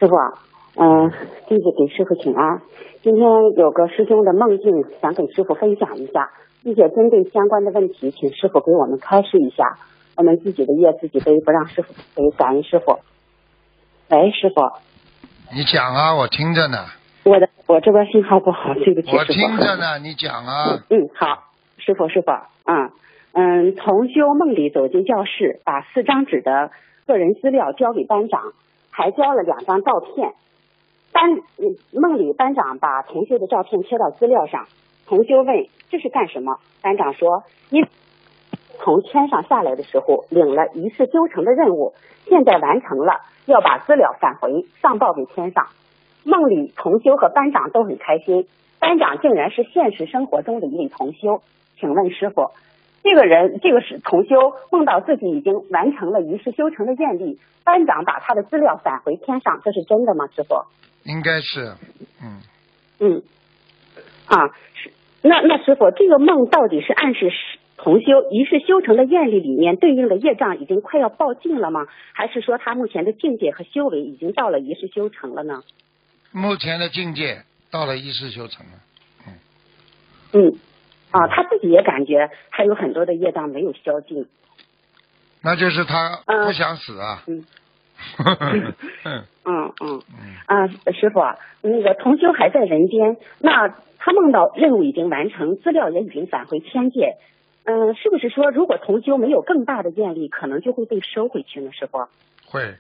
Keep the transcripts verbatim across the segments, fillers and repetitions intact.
师傅，嗯、呃，弟子给师傅请安。今天有个师兄的梦境，想给师傅分享一下，并且针对相关的问题，请师傅给我们开示一下。我们自己的业自己背，不让师傅背，感恩师傅。喂，师傅。 你讲啊，我听着呢。 我的我这边信号不好，对不起，师傅。 我听着呢，你讲啊。 嗯，嗯好，师傅师傅，嗯嗯，同修梦里走进教室，把四张纸的个人资料交给班长，还交了两张照片。班梦里班长把同修的照片贴到资料上，同修问这是干什么？班长说，因从天上下来的时候领了一次修成的任务，现在完成了，要把资料返回上报给天上。梦里同修和班长都很开心，班长竟然是现实生活中的一位同修。请问师傅，这个人这个是同修梦到自己已经完成了一世修成的愿力，班长把他的资料返回天上，这是真的吗？师傅？ 应该是，嗯嗯啊，是那那师傅，这个梦到底是暗示同修一世修成的愿力里面对应的业障已经快要报尽了吗？还是说他目前的境界和修为已经到了一世修成了呢？ 目前的境界到了一世修成了。嗯嗯啊，他自己也感觉还有很多的业障没有消尽。 那就是他不想死啊。 嗯嗯嗯嗯啊，师傅，那个同修还在人间，那他梦到任务已经完成，资料也已经返回天界，嗯、呃，是不是说如果同修没有更大的愿力，可能就会被收回去呢？师傅？ 会。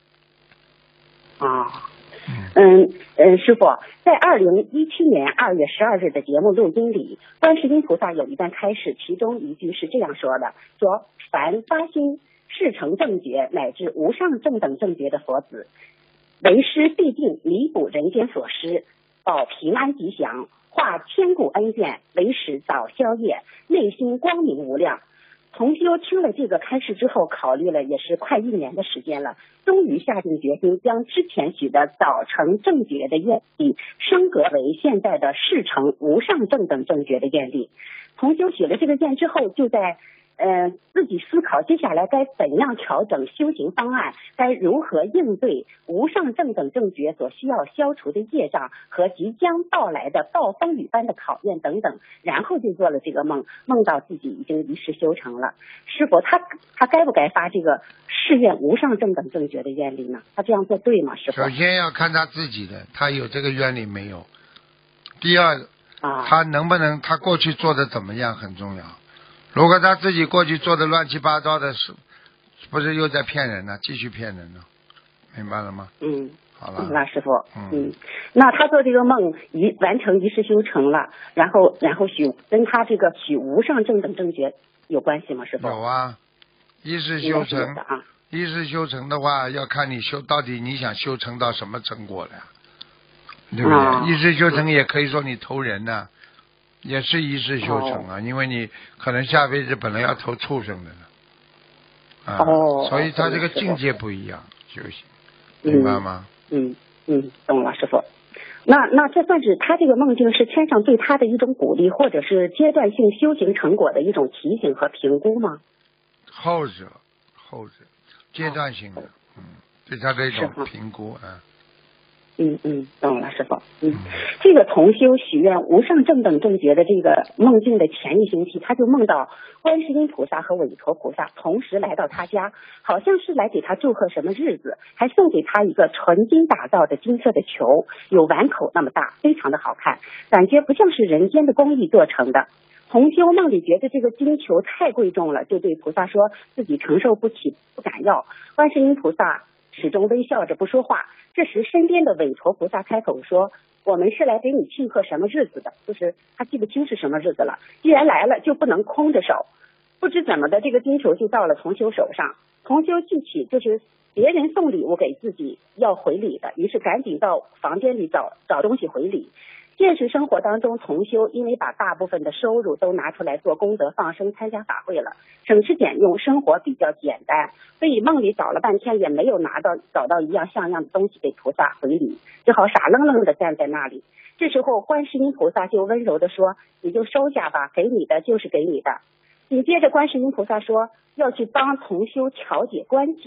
啊。嗯嗯，师傅，在二零一七年二月十二日的节目录音里，观世音菩萨有一段开示，其中一句是这样说的：说凡发心事成正觉乃至无上正等正觉的佛子，为师必定弥补人间所失，保平安吉祥，化千古恩怨，为使早消业，内心光明无量。同修听了这个开示之后，考虑了也是快一年的时间了，终于下定决心将之前许的早成正觉的愿力升格为现在的事成无上正等正觉的愿力。同修许了这个愿之后，就在呃自己思考接下来该怎样调整修行方案，该如何应对无上正等正觉所需要消除的业障和即将到来的暴风雨般的考验等等，然后就做了这个梦，梦到自己已经一世修成了。师傅，他他该不该发这个誓愿无上正等正觉的愿力呢？他这样做对吗？师傅？ 首先要看他自己的，他有这个愿力没有。第二， 啊， 他能不能他过去做的怎么样很重要。如果他自己过去做的乱七八糟的事，不是又在骗人呢？继续骗人呢？明白了吗？ 嗯， 好了。 那师傅， 嗯， 嗯，那他做这个梦一完成一世修成了，然后然后许跟他这个许无上正等正觉有关系吗？师傅？ 有啊，一世修成， 啊、 一世修成的话，要看你修到底你想修成到什么成果了呀，对不对？ 啊、 一世修成也可以说你投人呢、啊。也是一世修成啊、哦，因为你可能下辈子本来要投畜生的呢，啊， 哦， 所以他这个境界不一样，修行，明白吗？ 嗯嗯，懂了，师傅。那那这算是他这个梦境是天上对他的一种鼓励，或者是阶段性修行成果的一种提醒和评估吗？ 后者，后者，阶段性的，哦、嗯，对他的一种评估啊。 嗯嗯，懂了，师傅。嗯，这个同修许愿无上正等正觉的这个梦境的前一星期，他就梦到观世音菩萨和韦陀菩萨同时来到他家，好像是来给他祝贺什么日子，还送给他一个纯金打造的金色的球，有碗口那么大，非常的好看，感觉不像是人间的工艺做成的。同修梦里觉得这个金球太贵重了，就对菩萨说自己承受不起，不敢要。观世音菩萨始终微笑着不说话。这时身边的韦陀菩萨开口说，我们是来给你庆贺什么日子的，就是他记不清是什么日子了，既然来了就不能空着手。不知怎么的，这个金球就到了同修手上，同修记起就是别人送礼物给自己要回礼的，于是赶紧到房间里找找东西回礼。现实生活当中，同修因为把大部分的收入都拿出来做功德放生参加法会了，省吃俭用，生活比较简单，所以梦里找了半天也没有拿到找到一样像样的东西给菩萨回礼，只好傻愣愣的站在那里。这时候观世音菩萨就温柔的说，你就收下吧，给你的就是给你的。紧接着观世音菩萨说要去帮同修调解关系，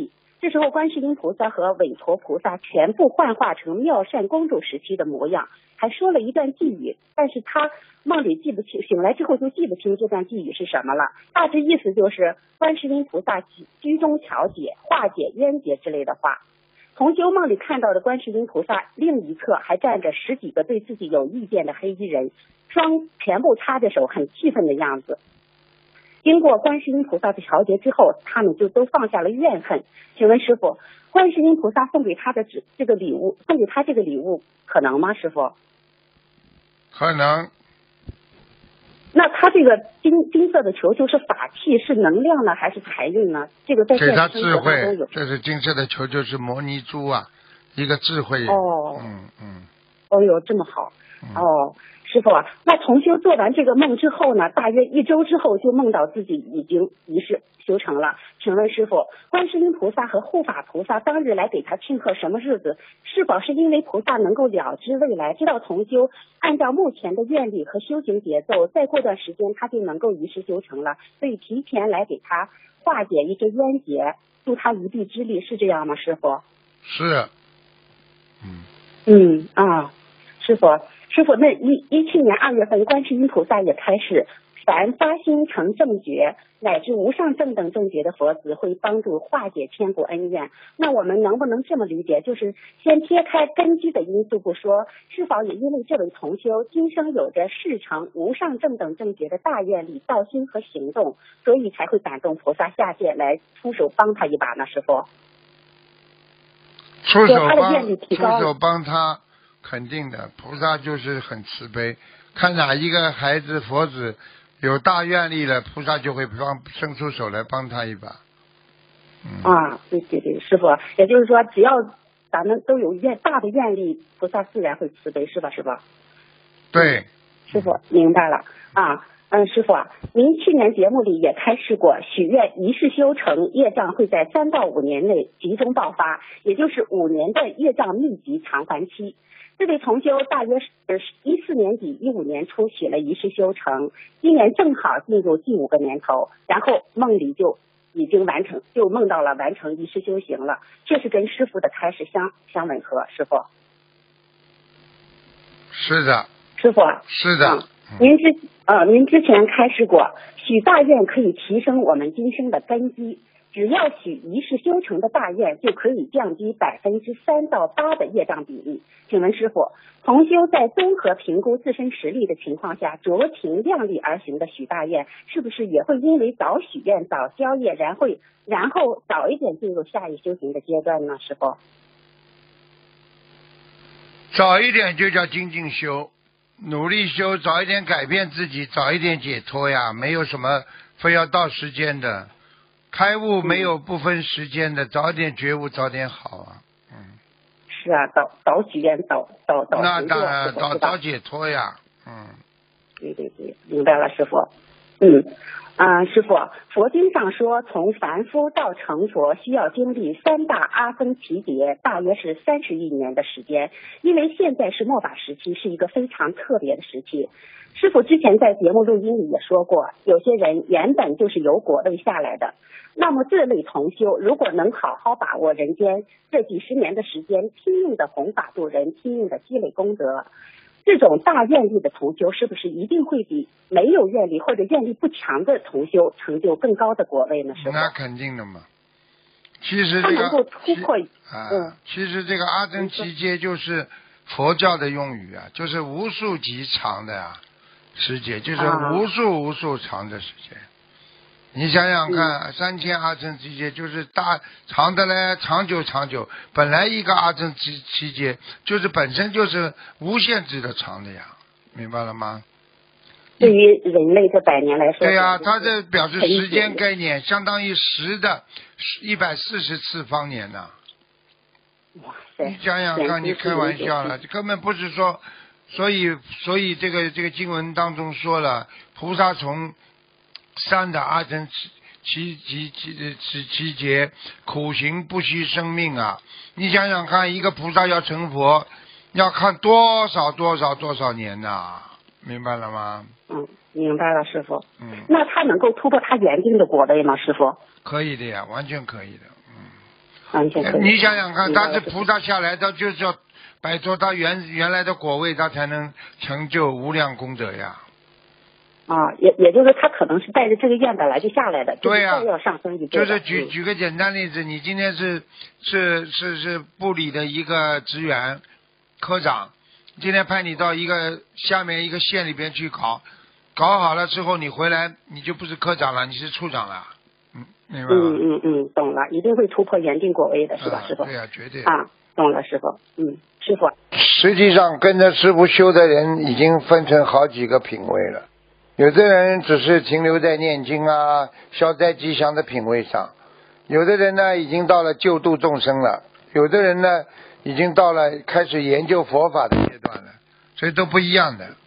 这时候观世音菩萨和韦陀菩萨全部幻化成妙善公主时期的模样，还说了一段寄语，但是他梦里记不清，醒来之后就记不清这段寄语是什么了。大致意思就是观世音菩萨居中调解、化解冤结之类的话。同修梦里看到的观世音菩萨另一侧还站着十几个对自己有意见的黑衣人，双全部插着手，很气愤的样子。经过观世音菩萨的调节之后，他们就都放下了怨恨。请问师父，观世音菩萨送给他的这这个礼物，送给他这个礼物可能吗？师父？ 可能。 那他这个金金色的球球是法器，是能量呢，还是财运呢？这个在给他智慧都有。 这是金色的球，就是摩尼珠啊，一个智慧。 哦， 嗯嗯。 哦哟，这么好。 嗯、 哦，师傅啊，那同修做完这个梦之后呢，大约一周之后就梦到自己已经仪式修成了。请问师傅，观世音菩萨和护法菩萨当日来给他庆贺什么日子？是否是因为菩萨能够了知未来，知道同修按照目前的愿力和修行节奏，再过段时间他就能够仪式修成了，所以提前来给他化解一些冤结，助他一臂之力，是这样吗？师傅？ 是。嗯。 嗯啊，师傅。师傅，那一一七年二月份，观世音菩萨也开始，凡发心成正觉乃至无上正等正觉的佛子，会帮助化解千古恩怨。那我们能不能这么理解，就是先撇开根基的因素不说，是否也因为这位同修今生有着事成无上正等正觉的大愿力、道心和行动，所以才会感动菩萨下界来出手帮他一把呢？师傅， 出手他的愿力提高， 出手帮他。肯定的，菩萨就是很慈悲，看哪一个孩子佛子有大愿力了，菩萨就会帮伸出手来帮他一把。嗯、 啊，对对对，师傅，也就是说，只要咱们都有愿大的愿力，菩萨自然会慈悲，是吧？是吧？ 对， 师傅明白了啊。嗯，师傅啊，您去年节目里也开示过，许愿一世修成，业障会在三到五年内集中爆发，也就是五年的业障密集偿还期。这位同修大约是一四年底一五年初许了一世修成，今年正好进入第五个年头，然后梦里就已经完成，就梦到了完成一世修行了，这是跟师傅的开示相相吻合。师傅， 是的， 师傅是的。 嗯您之呃，您之前开示过，许大愿可以提升我们今生的根基。只要许一世修成的大愿，就可以降低百分之三到八的业障比例。请问师傅，同修在综合评估自身实力的情况下，酌情量力而行的许大愿，是不是也会因为早许愿、早消业，然后然后早一点进入下一修行的阶段呢？师傅， 早一点就叫精进修。努力修，早一点改变自己，早一点解脱呀，没有什么非要到时间的，开悟没有不分时间的，早点觉悟早点好啊。嗯， 是啊，早早许愿，早早早那当然早早解脱呀。嗯， 对对对，明白了，师傅。嗯啊、呃，师傅，佛经上说，从凡夫到成佛需要经历三大阿僧祇劫，大约是三十亿年的时间。因为现在是末法时期，是一个非常特别的时期。师傅之前在节目录音里也说过，有些人原本就是由果位下来的。那么这类同修，如果能好好把握人间这几十年的时间，拼命的弘法度人，拼命的积累功德，这种大愿力的同修，是不是一定会比没有愿力或者愿力不强的同修成就更高的果位呢？是吧？ 那肯定的嘛。其实这个他能够突破啊， 嗯， 其实这个阿僧祇劫就是佛教的用语啊，就是无数级长的呀、啊、时节，就是无数无数长的时间。你想想看，嗯、三千阿僧祇劫就是大长的嘞，长久长久。本来一个阿僧祇劫就是本身就是无限制的长的呀，明白了吗？ 对于人类这百年来说， 对呀、啊，它这表示时间概念，相当于十的一百四十次方年呐、啊。 哇塞！ 你想想看，你开玩笑了，这根本不是说，所以所以这个这个经文当中说了，菩萨从三的阿僧祇祇祇祇劫苦行不惜生命啊！你想想看，一个菩萨要成佛，要看多少多少多少年呐、啊，明白了吗？ 嗯，明白了，师傅。 嗯。 那他能够突破他原定的果位吗？师傅？ 可以的呀，完全可以的。嗯。 完全可以。 你想想看， 明白了他是菩萨下来，他就是要摆脱他原原来的果位，他才能成就无量功德呀。 啊，也也就是说，他可能是带着这个愿本来就下来的， 对呀、 就是再要上升一步的。 就是举嗯举个简单例子，你今天是是是是部里的一个职员科长，今天派你到一个下面一个县里边去搞，搞好了之后你回来你就不是科长了，你是处长了，嗯，明白吗？ 嗯嗯嗯，懂了，一定会突破原定果位的，是吧， 啊师傅？ 对呀、绝对。 啊，懂了，师傅。嗯，师傅。 实际上跟着师傅修的人已经分成好几个品位了，有的人只是停留在念经啊、消灾吉祥的品位上，有的人呢已经到了救度众生了，有的人呢已经到了开始研究佛法的阶段了，所以都不一样的。